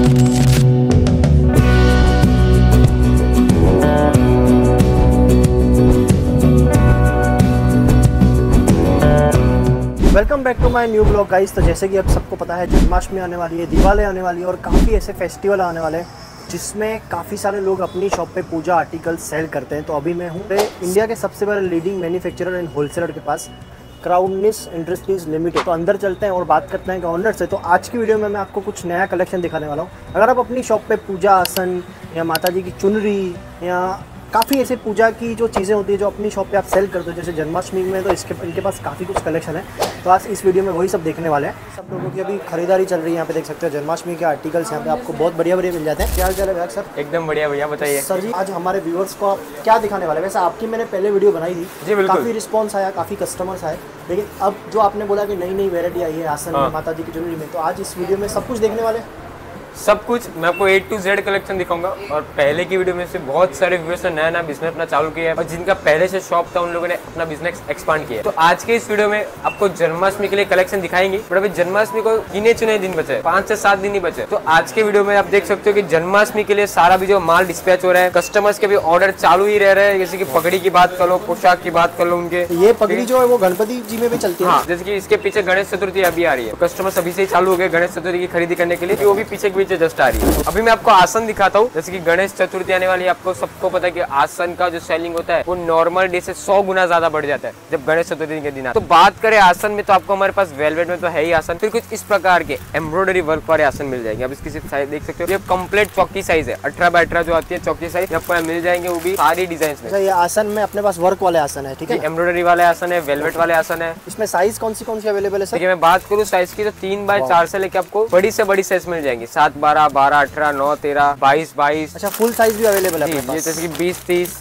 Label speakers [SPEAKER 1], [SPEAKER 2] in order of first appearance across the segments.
[SPEAKER 1] Welcome back to my new blog guys. तो जैसे कि अब सबको पता है, जन्माष्टमी आने वाली है, दिवाली आने वाली है और काफ़ी ऐसे फेस्टिवल आने वाले हैं जिसमें काफ़ी सारे लोग अपनी शॉप पे पूजा आर्टिकल सेल करते हैं। तो अभी मैं हूँ इंडिया के सबसे बड़े लीडिंग मैन्युफैक्चरर एंड होलसेलर के पास, क्राउनिस इंडस्ट्रीज लिमिटेड। तो अंदर चलते हैं और बात करते हैं ऑनर से। तो आज की वीडियो में मैं आपको कुछ नया कलेक्शन दिखाने वाला हूँ। अगर आप अपनी शॉप पे पूजा आसन या माता जी की चुनरी या काफ़ी ऐसे पूजा की जो चीज़ें होती है जो अपनी शॉप पे आप सेल करते हो, जैसे जन्माष्टमी में, तो इनके पास काफ़ी कुछ कलेक्शन है। तो आज इस वीडियो में वही सब देखने वाले हैं। सब लोगों की अभी खरीदारी चल रही है, यहाँ पे देख सकते हो जन्माष्टमी के आर्टिकल्स यहाँ पे आपको बहुत बढ़िया मिल जाते हैं। क्या हाल चाल है भैया? सर
[SPEAKER 2] एकदम बढ़िया भैया, बताइए।
[SPEAKER 1] सर जी, आज हमारे व्यूअर्स को आप क्या दिखाने वाले हैं? वैसे आपकी मैंने पहले वीडियो बनाई थी जी, बिल्कुल काफ़ी रिस्पॉन्स आया, काफ़ी कस्टमर्स आए, लेकिन अब जो आपने बोला कि नई नई वेरायटी आई है आसन में, माता जी की चुनरी में, तो आज इस वीडियो में सब कुछ देखने वाले हैं।
[SPEAKER 2] सब कुछ मैं आपको A to Z कलेक्शन दिखाऊंगा। और पहले की वीडियो में से बहुत सारे व्यूअर्स ने नया बिजनेस अपना चालू किया है और जिनका पहले से शॉप था उन लोगों ने अपना बिजनेस एक्सपांड किया है। तो आज के इस वीडियो में आपको जन्माष्टमी के लिए कलेक्शन दिखाएंगे, बट अभी जन्माष्टमी को गिने चुने दिन बचे, 5 से 7 दिन ही बचे। तो आज के वीडियो में आप देख सकते हो कि जन्माष्टमी के लिए सारा भी जो माल डिस्पैच हो रहा है, कस्टमर्स के भी ऑर्डर चालू ही रह रहे हैं। जैसे की पगड़ी की बात कर लो, पोशाक की बात कर लो, उनके
[SPEAKER 1] ये पगड़ी जो है वो गणपति जी में भी चलती है।
[SPEAKER 2] हाँ, जैसे की इसके पीछे गणेश चतुर्थी अभी आ रही है, कस्टमर्स अभी से चालू हो गए गणेश चतुर्थी की खरीदी करने के लिए, वो भी पीछे के पीछे जस्ट आ रही है। अभी मैं आपको आसन दिखाता हूँ। जैसे कि गणेश चतुर्थी आने वाली है, आपको सबको पता है कि आसन का जो सेलिंग होता है वो नॉर्मल डे से 100 गुना ज्यादा बढ़ जाता है जब गणेश चतुर्थी के दिन आता है। तो बात करें आसन में, तो आपको हमारे पास वेलवेट में तो है ही आसन, फिर कुछ इस प्रकार के एम्ब्रॉयडरी वर्क वाले आसन मिल जाएंगे। अब इसकी सिर्फ साइज देख सकते हो, ये कंप्लीट चौकी साइज है, 18x18 जो आती है चौकी साइज, आपको मिल जाएंगे, वो भी सारी डिजाइन में।
[SPEAKER 1] ये आसन में अपने पास वर्क वाले आसन है, ठीक है,
[SPEAKER 2] एम्ब्रॉयडरी वाले आसन है, वेलवेट वाले आसन है।
[SPEAKER 1] इसमें साइज कौन सी अवेलेबल है सर?
[SPEAKER 2] मैं बात करूँ साइज की, तो 3x4 से लेके आपको बड़ी से बड़ी साइज मिल जाएंगी, 7, 12, 12, 18, 9, 13, 22।
[SPEAKER 1] अच्छा, फुल साइज भी अवेलेबल है
[SPEAKER 2] जी, जैसे कि 20, 30।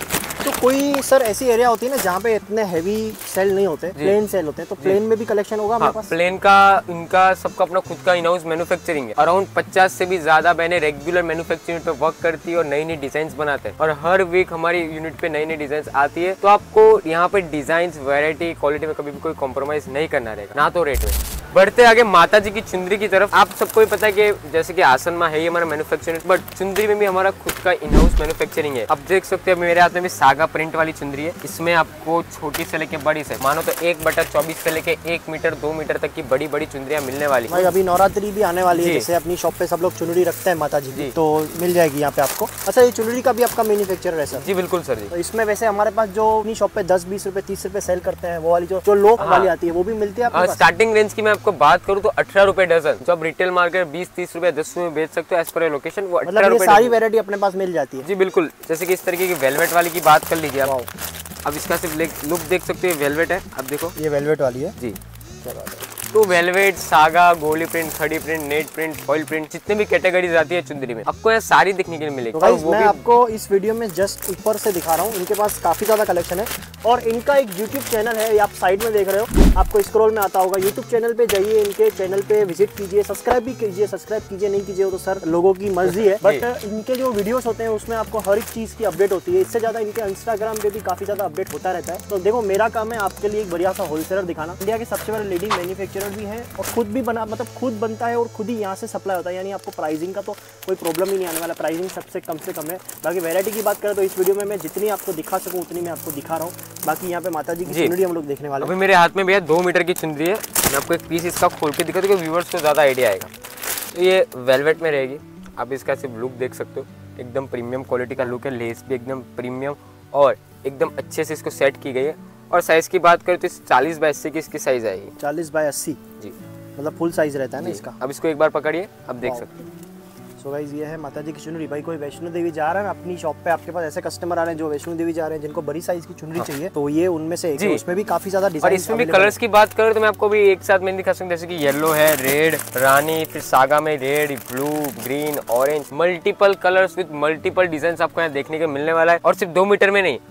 [SPEAKER 1] तो कोई सर ऐसी एरिया होती है ना जहाँ पे इतने हैवी सेल नहीं होते, प्लेन सेल होते हैं, तो प्लेन में भी कलेक्शन होगा हमारे पास?
[SPEAKER 2] प्लेन का इनका सबका अपना खुद का इन हाउस मैन्युफैक्चरिंग है। अराउंड 50 से भी ज्यादा बहने रेगुलर मैन्युफैक्चरिंग पे वर्क करती है और नई नई डिजाइन बनाते हैं, और हर वीक हमारी यूनिट पे नई नई डिजाइन आती है। तो आपको यहाँ पे डिजाइन, वेरायटी, क्वालिटी में कभी भी कोई कॉम्प्रोमाइज नहीं करना रहेगा, ना तो रेट में। बढ़ते आगे माता जी की चुंदरी की तरफ, आप सबको ही पता है कि जैसे कि आसन में है ही हमारा मैन्युफैक्चरिंग, बट चुंदरी में भी हमारा खुद का इन हाउस मैन्युफैक्चरिंग है। आप देख सकते हैं मेरे हाथ में भी सागा प्रिंट वाली चुंदरी है। इसमें आपको छोटी से लेके बड़ी से, मानो तो 1/24 से लेके 1 मीटर 2 मीटर तक की बड़ी बड़ी चुंदरियां मिलने वाली।
[SPEAKER 1] भाई अभी नवरात्रि भी आने वाली है, जैसे अपनी शॉप पे सब लोग चुनरी रखते हैं माता जी, तो मिल जाएगी यहाँ पे आपको। अच्छा, ये चुनरी का भी आपका मैन्युफैक्चरर है सर?
[SPEAKER 2] जी बिल्कुल सर जी।
[SPEAKER 1] तो इसमें वैसे हमारे पास जो अपनी शॉप पे 10-20 रुपए 30 रुपए सेल करते हैं, वो वाली जो लोक वाली आती है, वो भी मिलती है?
[SPEAKER 2] स्टार्टिंग रेंज की मैं आपको बात करूँ तो 18 रुपए डजन, जो आप रिटेल मार्केट 20-30 रुपए 10 में बेच सकते हो एज पर लोकेशन, वो 18 रुपए।
[SPEAKER 1] सारी वैरायटी अपने पास मिल जाती है?
[SPEAKER 2] जी बिल्कुल। जैसे कि इस तरीके की वेलवेट वाली की बात कर लीजिए आप, अब इसका सिर्फ लुक देख सकते हो, वेलवेट है, अब देखो
[SPEAKER 1] ये वेलवेट वाली है
[SPEAKER 2] जी। तो वेलवेट, सागा, गोली प्रिंट, खड़ी print, net print, foil print, जितने भी कैटेगरीज आती है चुंदरी में, आपको यहाँ सारी दिखने के लिए मिलेगी।
[SPEAKER 1] तो वो मैं आपको इस वीडियो में जस्ट ऊपर से दिखा रहा हूँ, इनके पास काफी ज्यादा कलेक्शन है। और इनका एक यूट्यूब चैनल है, ये आप साइड में देख रहे हो, आपको स्क्रॉल में आता होगा, यूट्यूब चैनल पे जाइए, इनके चैनल पे विजिट कीजिए, सब्सक्राइब भी कीजिए। सब्सक्राइब कीजिए, नहीं कीजिए तो सर लोगों की मर्जी है, बट इनके जो वीडियोस होते हैं उसमें आपको हर एक चीज की अपडेट होती है। इससे ज्यादा इनके इंस्टाग्राम पे भी काफी ज्यादा अपडेट होता रहता है। तो देखो, मेरा काम है आपके लिए एक बढ़िया सा होलसेलर दिखाना। इंडिया के सबसे बड़े लीडिंग मैन्युफैक्चरर भी है और खुद भी बना, मतलब खुद बनता है और खुद ही यहाँ से सप्लाई होता है, यानी आपको प्राइसिंग का तो कोई प्रॉब्लम ही नहीं आने वाला। प्राइसिंग सबसे कम है। बाकी वैरायटी की बात करें तो इस वीडियो में मैं जितनी आपको दिखा सकूँ उतनी मैं आपको दिखा रहा हूँ। बाकी यहाँ पे माता जी की चुनरी हम लोग देखने वाले हैं।
[SPEAKER 2] अभी मेरे हाथ में भैया 2 मीटर की चुनरी है, मैं आपको एक पीस इसका खोल के दिखा दूँ, व्यूअर्स को ज़्यादा आइडिया आएगा। तो ये वेलवेट में रहेगी, आप इसका सिर्फ लुक देख सकते हो, एकदम प्रीमियम क्वालिटी का लुक है, लेस भी एकदम प्रीमियम और एकदम अच्छे से इसको सेट की गई है। और साइज़ की बात करें तो 40x80 की इसकी साइज़ आएगी।
[SPEAKER 1] 40x80 जी, मतलब फुल साइज रहता है ना इसका।
[SPEAKER 2] अब इसको एक बार पकड़िए, अब देख सकते हैं।
[SPEAKER 1] सो गाइस, ये है माता जी की चुनरी। भाई कोई वैष्णो देवी जा रहा है ना अपनी शॉप पे, आपके पास ऐसे कस्टमर आ रहे हैं जो वैष्णो देवी जा रहे हैं, जिनको बड़ी साइज की चुनरी चाहिए, तो ये उनमें से एक है। उसमें भी काफी ज्यादा डिजाइन,
[SPEAKER 2] और इसमें भी कलर्स की बात करें तो मैं आपको भी एक साथ में दिखा सकता हूं, जैसे कि येलो है, रेड, रानी, फिर सागा में red, blue, green, orange, multiple colours with multiple design आपको यहाँ देखने को मिलने वाला है। और सिर्फ 2 मीटर में नहीं,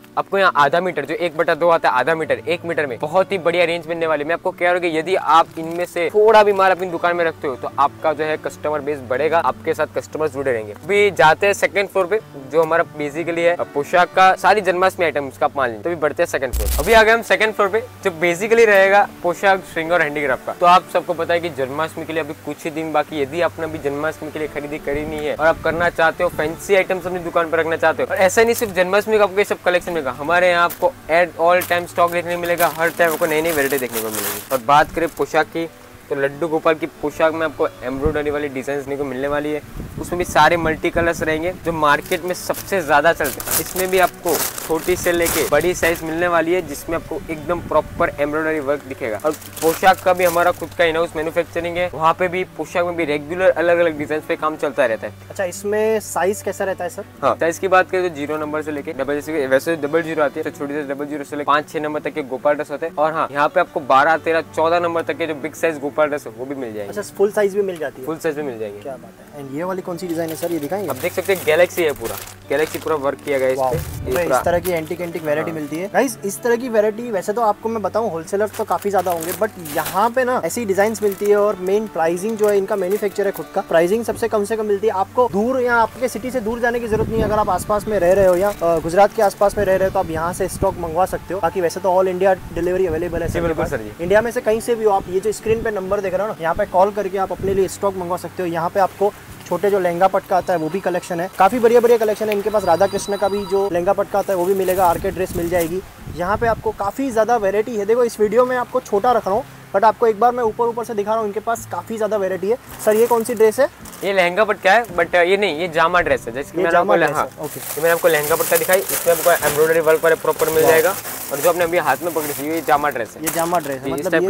[SPEAKER 2] आपको यहाँ आधा मीटर जो 1/2 आता है, आधा मीटर 1 मीटर में बहुत ही बढ़िया रेंज मिलने वाली। मैं आपको कह रहा हूँ कि यदि आप इनमें से थोड़ा भी माल अपनी दुकान में रखते हो तो आपका जो है कस्टमर बेस बढ़ेगा, आपके साथ कस्टमर्स जुड़े रहेंगे। अभी जाते हैं सेकंड फ्लोर पे, जो हमारा बेसिकली है पोशाक का सारी जन्माष्टमी आइटम उसका आप मान लें। तो बढ़ते हैं सेकंड फ्लोर। अभी आ गए हम सेकंड फ्लोर पे, जो बेसिकली रहेगा पोशाक, श्रृंगार और हैंडीक्राफ्ट का। तो आप सबको पता है कि जन्माष्टमी के लिए अभी कुछ ही दिन बाकी। यदि आपने अभी जन्माष्टमी के लिए खरीदी करी नहीं है और आप करना चाहते हो, फैंसी आइटम्स अपनी दुकान पर रखना चाहते हो, और ऐसा नहीं सिर्फ जन्माष्टमी का आपको ये सब कलेक्शन मिलेगा, हमारे यहाँ आपको एट ऑल टाइम स्टॉक देखने मिलेगा। हर टाइम आपको नई नई वैरायटी देखने को मिलेगी। और बात करें पोशाक की, तो लड्डू गोपाल की पोशाक में आपको एम्ब्रॉयडरी वाली डिजाइन देखने को मिलने वाली है। उसमें भी सारे मल्टी कलर्स रहेंगे जो मार्केट में सबसे ज्यादा चलते हैं। इसमें भी आपको छोटी से लेके बड़ी साइज मिलने वाली है, जिसमें आपको एकदम प्रॉपर एम्ब्रॉयडरी वर्क दिखेगा। और पोशाक का भी हमारा खुद का इन हाउस मैन्युफैक्चरिंग है, वहाँ पे भी पोशाक में भी रेगुलर अलग अलग डिजाइन पे काम चलता रहता है।
[SPEAKER 1] अच्छा, इसमें साइज कैसा रहता है सर?
[SPEAKER 2] हाँ, साइज की बात करें तो 0 नंबर से लेके डबल, जैसे वैसे 00 आती है, तो छोटी से 00 से लेकर 5-6 नंबर तक के गोपाल ड्रेस होते हैं। और हाँ, यहाँ पे आपको 12, 13, 14 नंबर तक के जो बिग साइज गोपाल ड्रेस है वो भी मिल जाएंगे।
[SPEAKER 1] अच्छा, फुल साइज भी मिल जाती है?
[SPEAKER 2] फुल साइज में मिल जाएंगे।
[SPEAKER 1] क्या बात है। एंड ये वाली कौन सी डिजाइन है सर, ये दिखाएंगे?
[SPEAKER 2] आप देख सकते हैं गैलेक्सी है, पूरा गैलेक्सी पूरा वर्क किया गया है इस पे।
[SPEAKER 1] इस तरह की एंटिक वैरायटी मिलती है गाइस। इस तरह की वैरायटी वैसे तो आपको मैं बताऊं होलसेलर्स तो काफी ज्यादा होंगे, बट यहाँ पे ना ऐसी डिजाइन्स मिलती है। और मेन प्राइसिंग जो है, इनका मैन्युफैक्चर है खुद का, प्राइसिंग सबसे कम से कम मिलती है। आपको दूर या आपके सिटी से दूर जाने की जरूरत नहीं है। अगर आप आसपास में रह रहे हो या गुजरात के आसपास में रह रहे हो तो आप यहाँ से स्टॉक मंगवा सकते हो। बाकी वैसे तो ऑल इंडिया डिलीवरी अवेलेबल है।
[SPEAKER 2] बिल्कुल सर जी,
[SPEAKER 1] इंडिया में से कहीं से भी हो आप, ये जो स्क्रीन पे नंबर देख रहे हो ना, यहाँ पे कॉल करके आप अपने लिए स्टॉक मंगवा सकते हो। यहाँ पे आपको छोटे जो लहंगा पटका आता है वो भी कलेक्शन है, काफी बढ़िया बढ़िया कलेक्शन है इनके पास। राधा कृष्ण का भी जो लहंगा पटका आता है वो भी मिलेगा, आरके ड्रेस मिल जाएगी। यहाँ पे आपको काफी ज्यादा वैरायटी है। देखो, इस वीडियो में आपको छोटा रख रहा हूँ, बट आपको एक बार मैं ऊपर से दिखा रहा हूँ, इनके पास काफी ज्यादा वैरायटी है। सर, ये कौन सी ड्रेस है?
[SPEAKER 2] ये लहंगा पटका है, बट ये नहीं, ये जामा ड्रेस है। जैसे मैंने आपको लहंगा पटका दिखाई, इसमें आपको एम्ब्रॉयडरी वर्क पर प्रॉपर मिल जाएगा। और जो आपने अभी हाथ में पकड़ी थी ये जामा ड्रेस है।
[SPEAKER 1] ये जामा ड्रेस है, मतलब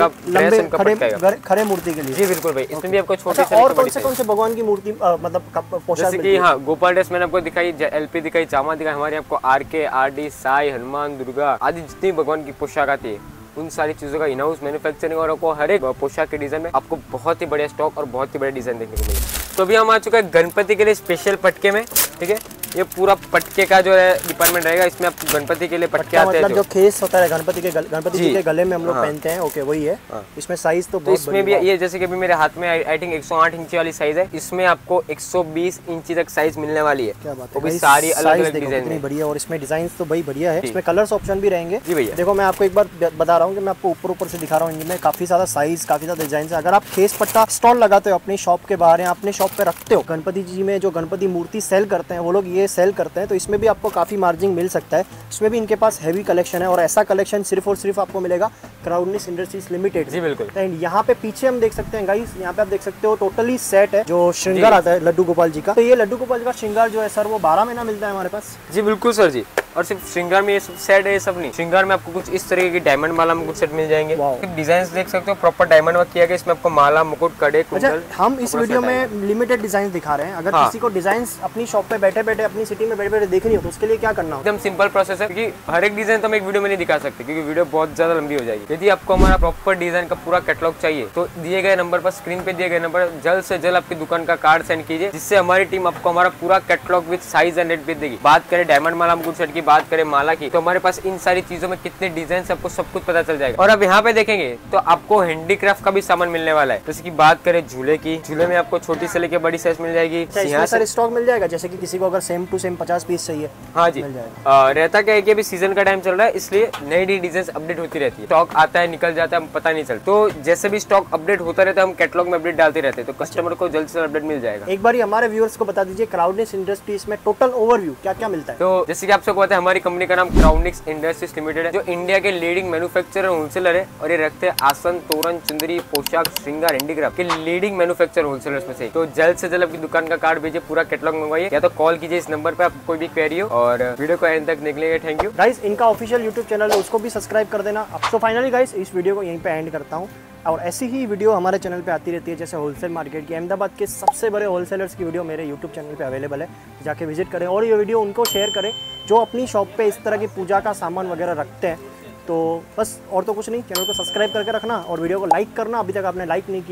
[SPEAKER 2] लंबे
[SPEAKER 1] खड़े मूर्ति के लिए।
[SPEAKER 2] जी बिल्कुल भाई, इसमें भी आपको छोटी से
[SPEAKER 1] और कौन से भगवान की मूर्ति मतलब पोशाक?
[SPEAKER 2] जैसे कि हाँ, गोपाल ड्रेस मैंने आपको दिखाई, एलपी दिखाई, जामा दिखाई। हमारे आपको आरके, आरडी, साई, हनुमान, दुर्गा आदि जितनी भगवान की पोशाक आती है, उन सारी चीजों का इन हाउस मैन्युफैक्चरिंग और आपको हर एक पोशाक के डिजाइन में आपको बहुत ही बढ़िया स्टॉक और बहुत ही बढ़िया डिजाइन देखने को मिलेगा। तो अभी हम आ चुका है गणपति के लिए स्पेशल पटके में। ठीक है, ये पूरा पटके का जो है डिपार्टमेंट रहेगा। इसमें आप गणपति के लिए पटके आते हैं,
[SPEAKER 1] मतलब जो खेस होता है गणपति जी के गले में हम लोग पहनते हैं। ओके, वही है। इसमें साइज तो बहुत
[SPEAKER 2] इसमें भी ये जैसे कि अभी मेरे हाथ में आई थिंक 108 इंची वाली साइज है, इसमें आपको 120 इंची तक साइज मिलने वाली है।
[SPEAKER 1] क्या बात है,
[SPEAKER 2] वो भी सारी अलग अलग डिजाइन
[SPEAKER 1] में बढ़िया। और इसमें डिजाइन तो भाई बढ़िया है, इसमें कलर्स ऑप्शन भी रहेंगे।
[SPEAKER 2] जी भैया,
[SPEAKER 1] देखो मैं आपको एक बार बता रहा हूँ कि मैं आपको ऊपर से दिखा रहा हूँ, इनमें काफी ज्यादा साइज, काफी ज्यादा डिजाइन है। अगर आप खेस पट्टा स्टॉल लगाते हो अपनी शॉप के बाहर या अपने शॉप पे रखते हो, गणपति जी में जो गणपति मूर्ति सेल करते हैं वो लोग ये सेल करते हैं, तो इसमें भी आपको काफी मार्जिन मिल सकता है। इसमें भी इनके पास हैवी कलेक्शन है और ऐसा कलेक्शन सिर्फ और सिर्फ आपको मिलेगा क्राउडनेस इंडस्ट्रीज लिमिटेड।
[SPEAKER 2] जी बिल्कुल।
[SPEAKER 1] एंड यहाँ पे पीछे हम देख सकते हैं गाइस, यहाँ पे आप देख सकते हो टोटली सेट है जो श्रृंगार आता है लड्डू गोपाल जी का। तो ये लड्डू गोपाल जी का श्रृंगार जो है सर वो 12 महीना मिलता है हमारे पास।
[SPEAKER 2] जी बिल्कुल सर जी। और सिर्फ श्रृंगार में ये सब सेट है, ये सब नहीं, श्रृंगार में आपको कुछ इस तरीके की डायमंड माला में कुछ सेट मिल जाएंगे। डिजाइन देख सकते हो, प्रॉपर डायमंड वर्क किया गया। इसमें आपको माला, मुकुट, कड़े, कुंडल।
[SPEAKER 1] हम इस वीडियो में लिमिटेड डिजाइन दिखा रहे हैं। अगर किसी को डिजाइन अपनी शॉप पे बैठे बैठे अपनी सिटी में बैठे बैठे देखनी हो तो उसके लिए क्या करना हो?
[SPEAKER 2] एकदम सिंपल प्रोसेस है, क्योंकि हर एक डिजाइन तो हम एक वीडियो में नहीं दिखा सकते, क्योंकि वीडियो बहुत ज्यादा लंबी हो जाएगी। यदि आपको हमारा प्रॉपर डिजाइन का पूरा कैटलॉग चाहिए तो दिए गए नंबर पर, स्क्रीन पे दिए गए नंबर जल्द से जल्द आपकी दुकान का कार्ड सेंड कीजिए, जिससे हमारी टीम आपको हमारा पूरा catalogue with size and rate भेज देगी। बात करें डायमंड माला मुकुट सेट की, बात करें माला की, तो हमारे पास इन सारी चीजों में कितने डिजाइन आपको सब कुछ पता चल जाएगा। और अब यहाँ पे देखेंगे तो आपको हैंडीक्राफ्ट का भी सामान मिलने वाला है। जैसे कि बात करें झूले की, झूले में आपको छोटी से लेके बड़ी साइज मिल जाएगी।
[SPEAKER 1] यहाँ से स्टॉक मिल जाएगा, जैसे कि किसी को अगर सेम टू सेम 50 पीस चाहिए।
[SPEAKER 2] हाँ जी, रहता क्या है कि अभी सीजन का टाइम चल रहा है, इसलिए नई नई डिजाइन अपडेट होती रहती है। स्टॉक आता है निकल जाता है, पता नहीं चलता। तो जैसे भी स्टॉक अपडेट होता रहता है, हम कैटलॉग में अपडेट डालते रहते हैं, तो कस्टमर को जल्द से जल्द अपडेट मिल जाएगा।
[SPEAKER 1] एक बार हमारे व्यूअर्स को बता दीजिए क्राउडनेस इंडस्ट्रीज में टोटल ओवरव्यू क्या क्या मिलता है?
[SPEAKER 2] तो जैसे कि आप सबको पता है, हमारी कंपनी का नाम क्राउडनेस इंडस्ट्रीज लिमिटेड है, जो इंडिया के लीडिंग मैन्युफैक्चरर होलसेलर है। और ये रखते हैं आसन, तोरण, चुंदरी, पोशाक, श्रृंगार, हैंडीक्राफ्ट के लीडिंग मैन्युफैक्चरर होलसेलर्स में से। तो जल्द से जल्द अपनी दुकान का कार्ड भेजिए, पूरा कैटलॉग मंगवाइए, या तो कॉल कीजिए इस नंबर पे, आपको कोई भी क्वेरी हो। और वीडियो को एंड तक देखने के थैंक यू
[SPEAKER 1] गाइस। इनका ऑफिशियल यूट्यूब चैनल है, उसको भी सब्सक्राइब कर देना। अब तो फाइनली गाइस इस वीडियो को यहीं पे एंड करता हूँ, और ऐसी ही वीडियो हमारे चैनल पे आती रहती है, जैसे होलसेल मार्केट की, अहमदाबाद के सबसे बड़े होलसेलर्स की वीडियो मेरे यूट्यूब चैनल पे अवेलेबल है, जाके विजिट करें और ये वीडियो उनको शेयर करें जो अपनी शॉप पे इस तरह की पूजा का सामान वगैरह रखते हैं। तो बस और तो कुछ नहीं, चैनल को सब्सक्राइब करके रखना और वीडियो को लाइक करना। अभी तक आपने लाइक नहीं किया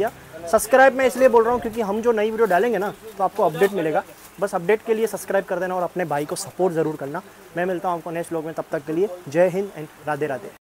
[SPEAKER 1] सब्सक्राइब मैं इसलिए बोल रहा हूँ क्योंकि हम जो नई वीडियो डालेंगे ना तो आपको अपडेट मिलेगा। बस अपडेट के लिए सब्सक्राइब कर देना और अपने भाई को सपोर्ट ज़रूर करना। मैं मिलता हूँ आपको नेक्स्ट व्लॉग में, तब तक के लिए जय हिंद एंड राधे राधे।